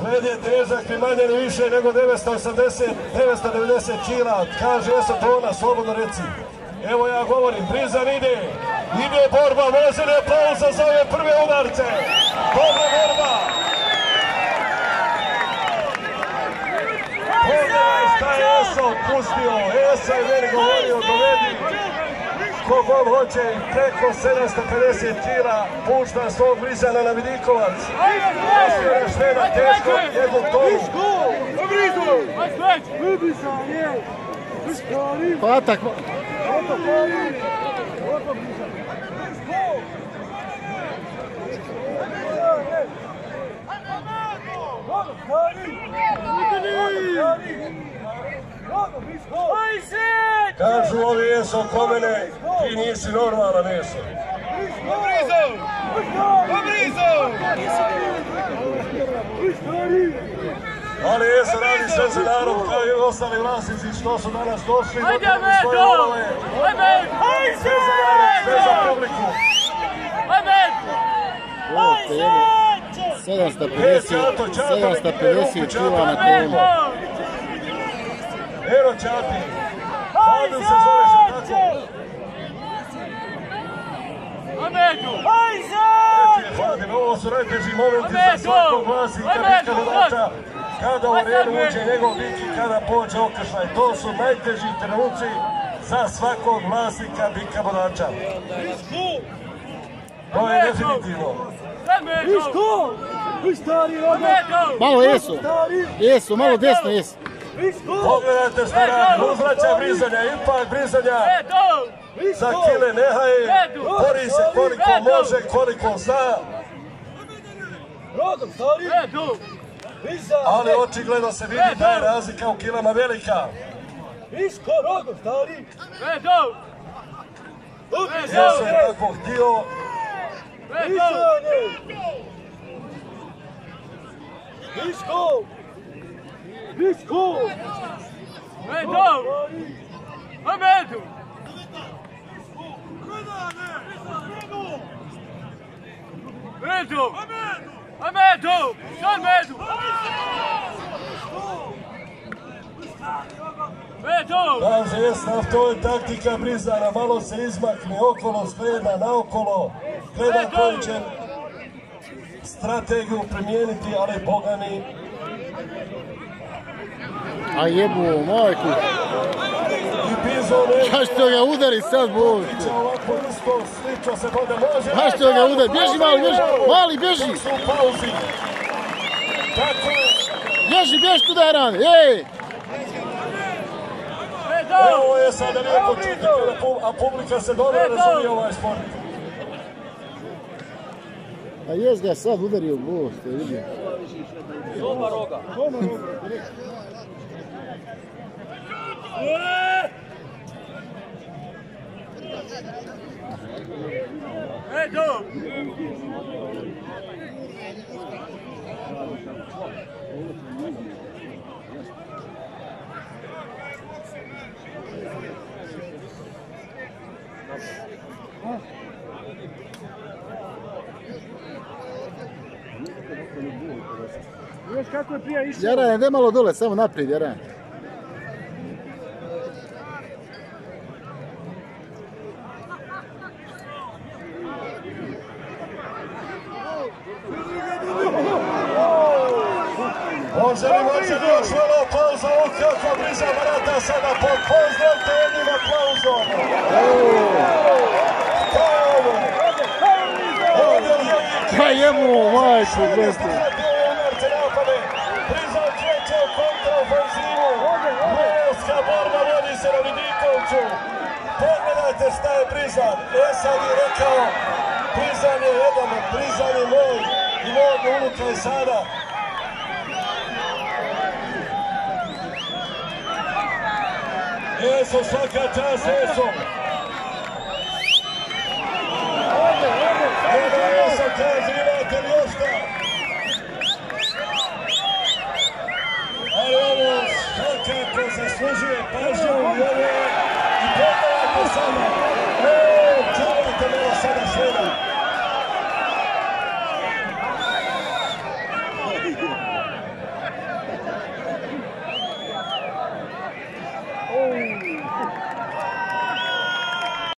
Šved je težak i manje ni više nego 990 kila. Kaže Eso tona, slobodno reci. Evo ja govorim, Brizan ide borba, može li pauza za ove prve udarce? Dobra borba! Pogledaj šta je Eso pustio, Eso je meni govorio, dovedi kogod hoće preko 750 kila, pušta svog Brizana na Vidikovac. Pustio je Šveda teško, jednu tonu. Patak! Kažu ovi Eso ko mene, ti nisi normalan Eso. Ali Eso radi sve za narod kao i ostali vlasnici što su danas došli. Ajde Medo! Sve za narod, sve za publiku. 750 kila na tonu. Ero Čati, Fadil se zove što tako. Fadil, ovo su najteži momenti za svakog vlasnika Vidikovaca. Kada u arenu uđe njegov bik i kada pođe okršaj. To su najteži trenuci za svakog vlasnika bika bodača. To je definitivno. Malo Eso, malo desno Eso. Pogledajte šta radi, uzvraća Brizanja, ipak Brizanja za kile nehaje, bori se koliko može, koliko zna. Ali očigledno se vidi da je razlika u kilama velika. Ja sam tako htio. Kaže Esnaf, to je taktika Brizana, malo se izmakne okolo, gleda naokolo, gleda koju će strategiju primijeniti, ali bogani. A jebu, majku. I Bizon... Zašto ga udari sad, Bože? Biće ovako isto, slično se bode, može... Zašto ga udari? Bježi mali, bježi! Mali, bježi! Su u pauzi. Tako je. Bježi tu da je rane, ej! Evo je sada lijepo čuti, a publika se dobro razumije ovaj sport. A jes ga sad udario, Bože, vidim. Doma roga. Još kako je prija išao? Jaran, ne malo dole, samo naprijed, Jaran. Može li još malo pauza, kako Brizan vrata sada pod pozdravite jednim aplauzom. Šta je ovo? Pa jemu, majku, gledajte. Brizan kreće u kontraofenzivu. Velska borba vodi se na Vidikovcu. Pogledajte šta je Brizan. Sad je rekao, Brizan je jedan, Brizan je moj i mog unuka je sada. Eso, svaka čast, Eso. Eso, kaže, imate li još šta? Ali ovo svakako zaslužuje pažnju i pogledajte sada.